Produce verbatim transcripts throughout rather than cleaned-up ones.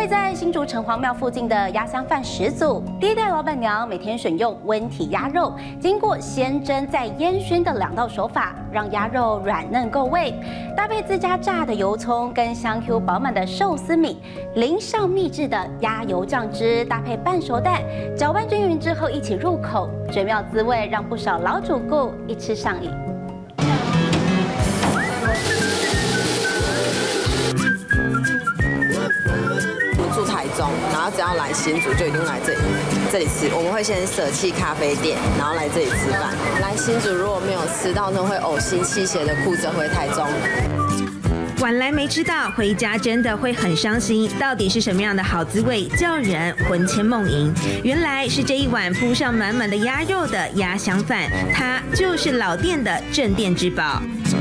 位在新竹城隍庙附近的鸭香饭始祖，第一代老板娘每天选用温体鸭肉，经过先蒸再烟熏的两道手法，让鸭肉软嫩够味，搭配自家炸的油葱跟香 Q 饱满的寿司米，淋上秘制的鸭油酱汁，搭配半熟蛋，搅拌均匀之后一起入口，绝妙滋味让不少老主顾一吃上瘾。 住台中，然后只要来新竹就一定来这里这里吃。我们会先舍弃咖啡店，然后来这里吃饭。来新竹如果没有吃到，那会呕心泣血的哭着回台中。 晚来没吃到，回家真的会很伤心。到底是什么样的好滋味，叫人魂牵梦萦？原来是这一碗铺上满满的鸭肉的鸭香饭，它就是老店的镇店之宝。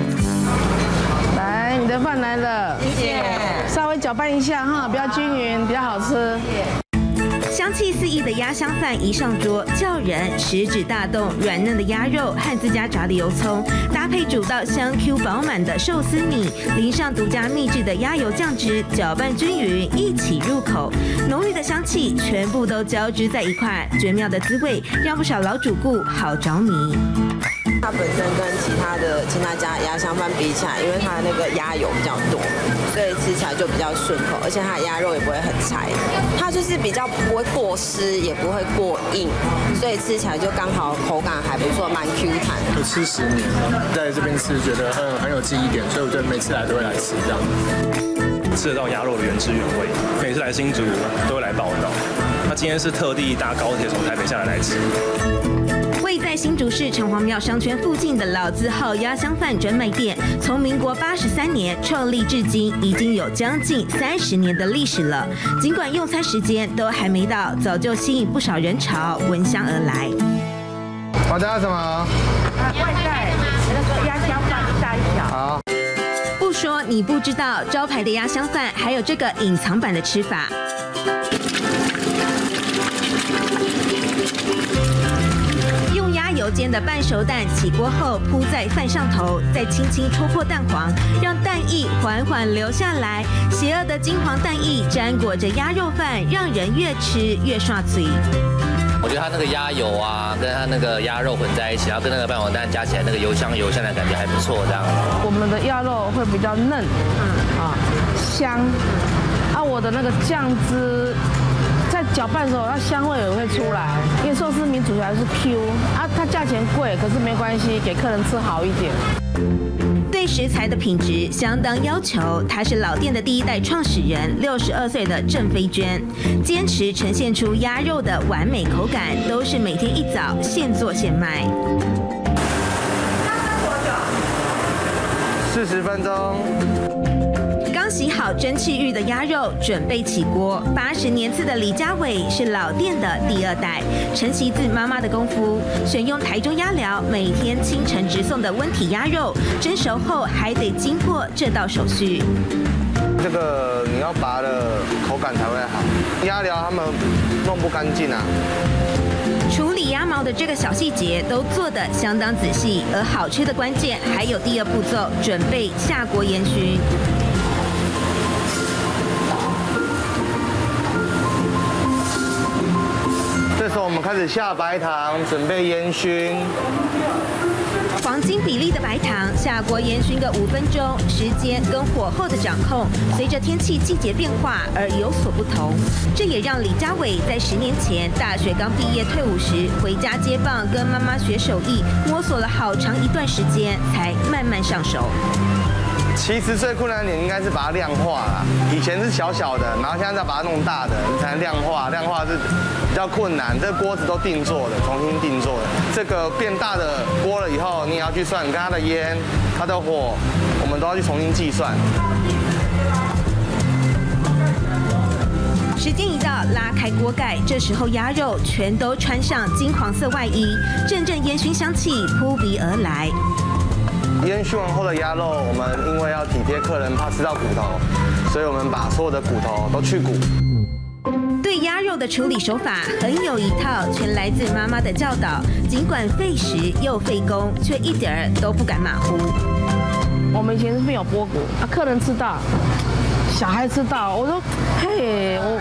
来，你的饭来了，谢谢。稍微搅拌一下哈，比较均匀，比较好吃。 香气四溢的鸭香饭一上桌，叫人食指大动。软嫩的鸭肉和自家炸的油葱，搭配煮到香 Q 饱满的寿司米，淋上独家秘制的鸭油酱汁，搅拌均匀，一起入口。浓郁的香气全部都交织在一块，绝妙的滋味让不少老主顾好着迷。 它本身跟其他的其他家鸭香饭比起来，因为它那个鸭油比较多，所以吃起来就比较顺口，而且它的鸭肉也不会很柴，它就是比较不会过湿，也不会过硬，所以吃起来就刚好口感还不错，蛮 Q 弹。 我吃十年，在这边吃觉得很很有记忆点，所以我觉得每次来都会来吃这样。 吃得到鸭肉的原汁原味，每次来新竹都会来报道。那今天是特地搭高铁从台北下来来吃。 位在新竹市城隍庙商圈附近的老字号鸭香饭专卖店，从民国八十三年创立至今，已经有将近三十年的历史了。尽管用餐时间都还没到，早就吸引不少人潮闻香而来。 我家什么？ 外带，那个鸭香饭一大一小。 好。 不说你不知道，招牌的鸭香饭还有这个隐藏版的吃法。 油煎的半熟蛋起锅后铺在饭上头，再轻轻戳破蛋黄，让蛋液缓缓流下来。邪恶的金黄蛋液沾裹着鸭肉饭，让人越吃越刷嘴。 我觉得它那个鸭油啊，跟它那个鸭肉混在一起，然后跟那个半熟蛋加起来，那个油香油香的感觉还不错。这样， 我们的鸭肉会比较嫩，嗯啊香，啊我的那个酱汁。 在搅拌的时候，它香味也会出来，因为寿司米煮起来是 Q 啊，它价钱贵，可是没关系，给客人吃好一点。 对食材的品质相当要求，她是老店的第一代创始人，六十二岁的郑飞娟，坚持呈现出鸭肉的完美口感，都是每天一早现做现卖。 四十分钟。 刚洗好蒸汽浴的鸭肉，准备起锅。八十年次的李家伟是老店的第二代，承袭自妈妈的功夫，选用台中鸭寮每天清晨直送的温体鸭肉，蒸熟后还得经过这道手续。 这个你要拔了，口感才会好。鸭寮他们弄不干净啊。 处理鸭毛的这个小细节都做得相当仔细，而好吃的关键还有第二步骤，准备下锅烟熏。 这时候我们开始下白糖，准备烟熏。 黄金比例的白糖下锅烟熏个五分钟，时间跟火候的掌控随着天气季节变化而有所不同。这也让李家伟在十年前大学刚毕业退伍时回家接棒，跟妈妈学手艺，摸索了好长一段时间才慢慢上手。 其实最困难的点应该是把它量化啦。以前是小小的，然后现在再把它弄大的，才能量化。量化是比较困难，这锅子都定做的，重新定做的。这个变大的锅了以后，你也要去算，你看它的烟、它的火，我们都要去重新计算。 时间一到，拉开锅盖，这时候鸭肉全都穿上金黄色外衣，阵阵烟熏香气扑鼻而来。 烟熏完后的鸭肉，我们因为要体贴客人，怕吃到骨头，所以我们把所有的骨头都去骨。 对鸭肉的处理手法很有一套，全来自妈妈的教导。尽管费时又费工，却一点儿都不敢马虎。 我们以前是没有剥骨啊，客人吃到，小孩吃到，我说嘿，我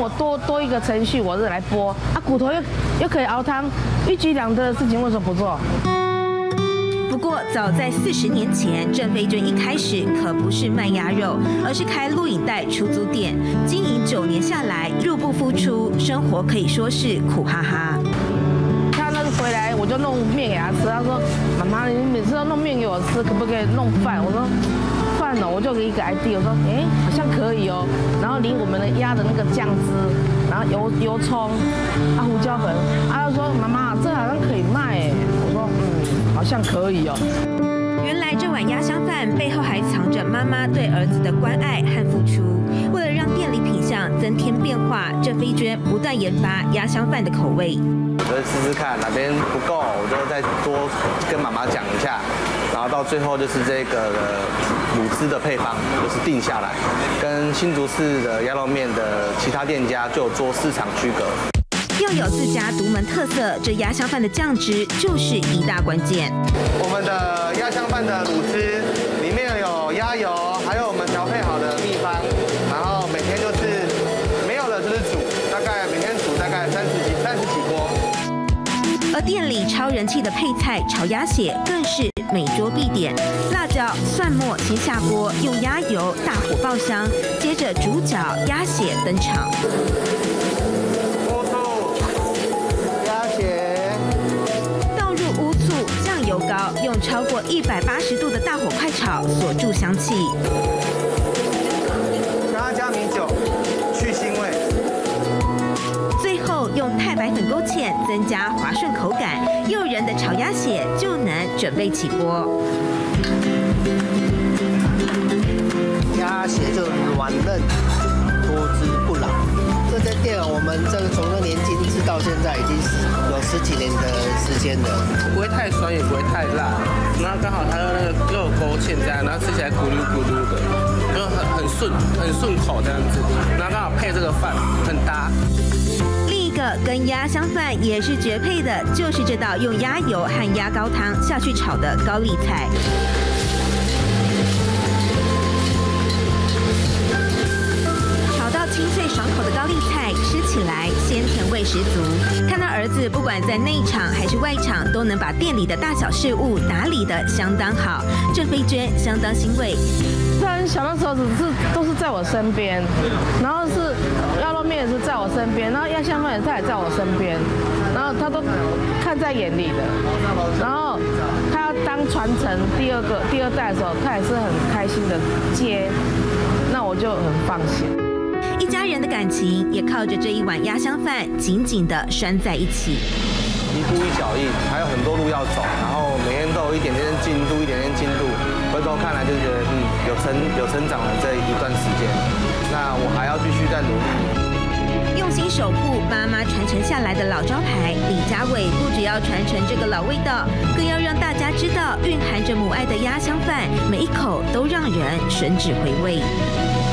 我多多一个程序，我是来剥啊，骨头又又可以熬汤，一举两得的事情为什么不做？ 不过，早在四十年前，郑飞娟一开始可不是卖鸭肉，而是开录影带出租店，经营九年下来，入不敷出，生活可以说是苦哈哈。 他那个回来，我就弄面给他吃。他说：“妈妈，你每次都弄面给我吃，可不可以弄饭？”我说：“饭哦，我就给一个 idea， 我说：哎，好像可以哦。然后淋我们的鸭的那个酱汁，然后油油葱啊胡椒粉，啊他说妈妈，这好像可以卖哎。我说嗯，好像可以哦。” 原来这碗鸭香饭背后还藏着妈妈对儿子的关爱和付出。为了让店里品相增添变化，郑飞娟不断研发鸭香饭的口味。 我就试试看哪边不够，我就再多跟妈妈讲一下，然后到最后就是这个卤汁的配方就是定下来，跟新竹市的鸭肉面的其他店家就有做市场区隔。 要有自家独门特色，这鸭香饭的酱汁就是一大关键。 我们的鸭香饭的卤汁里面有鸭油，还有我们调配好的秘方，然后每天就是没有了就是煮，大概每天煮大概三十几三十几锅。 而店里超人气的配菜炒鸭血更是每桌必点，辣椒、蒜末先下锅，用鸭油大火爆香，接着主角鸭血登场。倒入乌醋、酱油膏，用超过一百八十度的大火快炒，锁住香气。 加加米酒，去腥味。 最后用太白粉勾芡，增加滑顺口感，诱人的炒鸭血就能准备起锅。 鸭血就软嫩，多汁不老。这间店我们这个从这年轻吃到现在已经有十几年的时间了， 不会太酸，也不会太辣，然后刚好它又那个又有勾芡这样，然后吃起来咕噜咕噜的，就很很顺很顺口这样子，然后刚好配这个饭很搭。 另一个跟鸭香饭也是绝配的，就是这道用鸭油和鸭高汤下去炒的高丽菜。清脆爽口的高丽菜，吃起来鲜甜味十足。看到儿子不管在内场还是外场，都能把店里的大小事务打理得相当好，郑飞娟相当欣慰。 虽然小的时候只是都是在我身边，然后是鸭肉面也是在我身边，然后鸭香饭也在在我身边，然后他都看在眼里的。然后他要当传承第二个第二代的时候，他也是很开心的接，那我就很放心。 一家人的感情也靠着这一碗鸭香饭紧紧地拴在一起。 一步一脚印，还有很多路要走，然后每天都有一点点进度，一点点进度。回头看来就觉得，嗯，有成有成长了这一段时间。那我还要继续再努力。 用心守护妈妈传承下来的老招牌，李家伟不只要传承这个老味道，更要让大家知道蕴含着母爱的鸭香饭，每一口都让人吮指回味。